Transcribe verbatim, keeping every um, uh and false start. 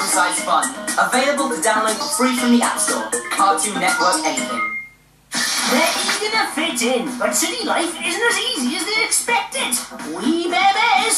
home-sized fun. Available to download for free from the App Store. Cartoon Network anything. They're eager to fit in, but city life isn't as easy as they expected. We bear bears